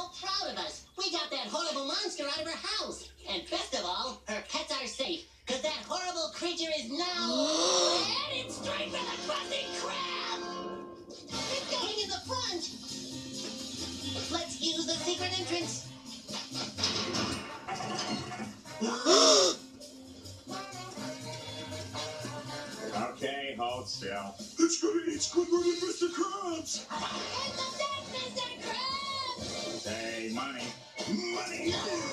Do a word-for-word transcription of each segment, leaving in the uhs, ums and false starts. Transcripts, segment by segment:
proud of us. We got that horrible monster out of her house. And best of all, her pets are safe. Because that horrible creature is now headed straight for the Krusty Krab! It's going in the front! Let's use the secret entrance. Okay, hold still. It's gonna eat Squidward and Mr Krabs! It's the dead Mister Krabs! Say money. Money!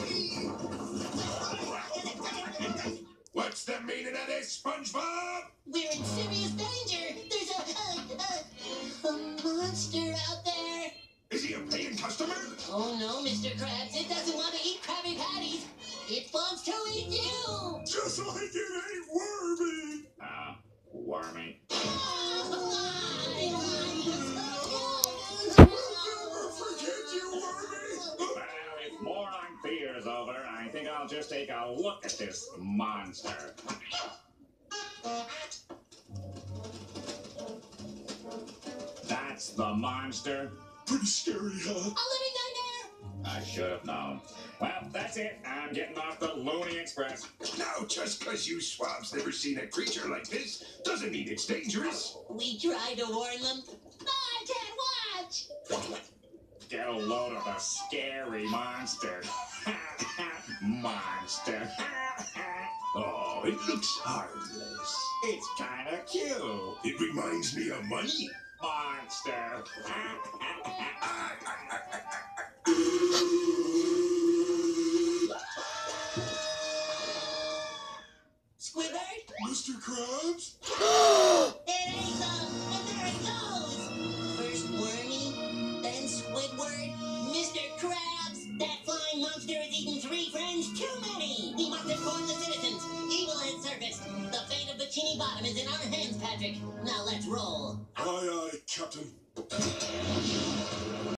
What's the meaning of this, SpongeBob? We're in serious danger! There's a, a, a, a monster out there! Is he a paying customer? Oh no, Mister Krabs, it doesn't want to eat Krabby Patties! It wants to eat you! Just like it ate Wormy! Ah, uh, Wormy. Never forget you, Wormy! Well, if moron fear is over, I think I'll just take a look at this monster. That's the monster? Pretty scary, huh? A living nightmare! I should have known. Well, that's it. I'm getting off the Looney Express. Now, just because you swabs never seen a creature like this doesn't mean it's dangerous. We tried to warn them. No, I can't watch! Get a load of the scary monster. Monster. Oh, it looks harmless. It's kind of cute. It reminds me of money. Monster. Squidward? Mister Krabs? It ain't them! And there it goes! First Wormy, then Squidward, Mister Krabs! That flying monster has eaten three friends too many! We must inform the citizens! Evil has surfaced! The fate of Bikini Bottom is in our hands, Patrick! Now let's roll! Aye, aye, Captain.